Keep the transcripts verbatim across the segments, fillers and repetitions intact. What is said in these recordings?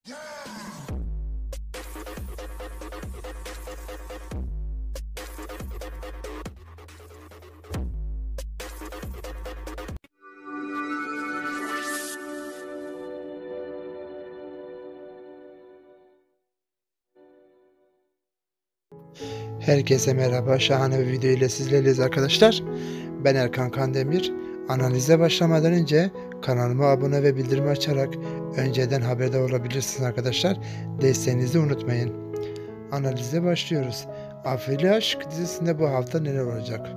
Herkese merhaba, şahane bir video ile sizlerleyiz arkadaşlar. Ben Erkan Kandemir. Analize başlamadan önce kanalıma abone ve bildirimi açarak önceden haberdar olabilirsiniz arkadaşlar. Desteğinizi unutmayın. Analize başlıyoruz. Afili Aşk dizisinde bu hafta neler olacak?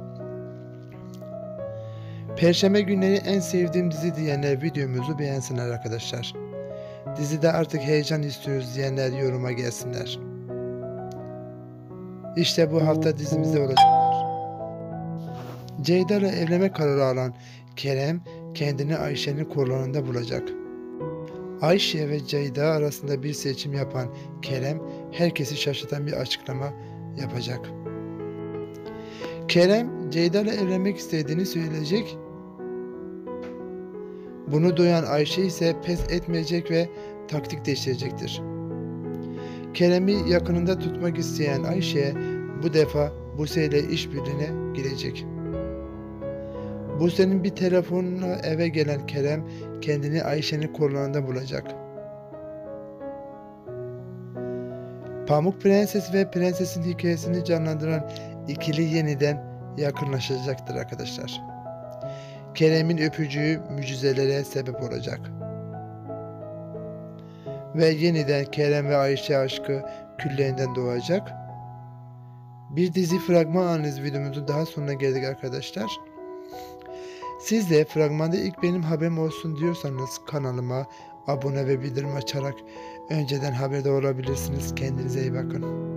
Perşembe günleri en sevdiğim dizi diyenler videomuzu beğensinler arkadaşlar. Dizide artık heyecan istiyoruz diyenler yoruma gelsinler. İşte bu hafta dizimizde olacaklar. Ceyda ile evlenme kararı alan Kerem kendini Ayşe'nin kollarında bulacak. Ayşe ve Ceyda arasında bir seçim yapan Kerem herkesi şaşırtan bir açıklama yapacak. Kerem Ceyda ile evlenmek istediğini söyleyecek. Bunu duyan Ayşe ise pes etmeyecek ve taktik değiştirecektir. Kerem'i yakınında tutmak isteyen Ayşe bu defa Buse ile işbirliğine girecek. Buse'nin bir telefonla eve gelen Kerem kendini Ayşe'nin kollarında bulacak. Pamuk Prenses ve Prenses'in hikayesini canlandıran ikili yeniden yakınlaşacaktır arkadaşlar. Kerem'in öpücüğü mucizelere sebep olacak. Ve yeniden Kerem ve Ayşe aşkı küllerinden doğacak. Bir dizi fragman analiz videomuzun daha sonuna geldik arkadaşlar. Siz de fragmanda ilk benim haberim olsun diyorsanız kanalıma abone ve bildirim açarak önceden haberdar olabilirsiniz. Kendinize iyi bakın.